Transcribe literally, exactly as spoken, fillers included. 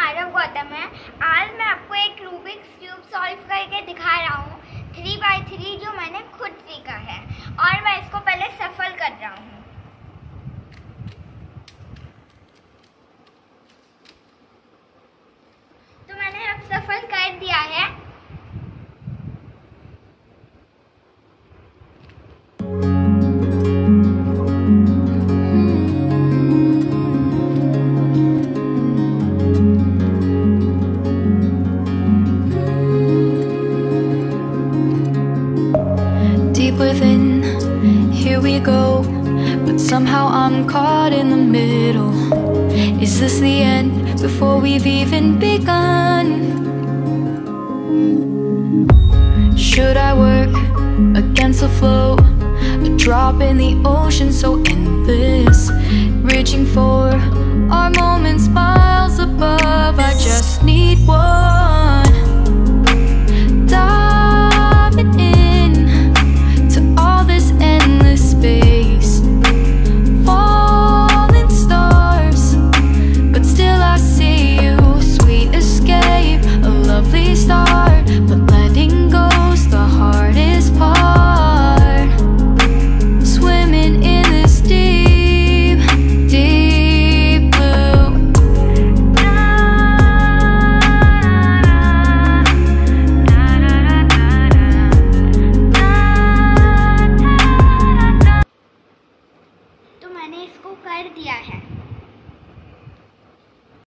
आरव गौतम है। आज मैं आपको एक रूबिक्स क्यूब सॉल्व करके दिखा रहा हूँ। थ्री बाई थ्री जो मैंने खुद सीखा है और मैं इसको पहले सफल कर रहा हूँ। तो मैंने अब सफल कर दिया है। Deep within, here we go, but somehow I'm caught in the middle. Is this the end before we've even begun? Should I work against the flow? A drop in the ocean so endless, reaching for our moments miles above.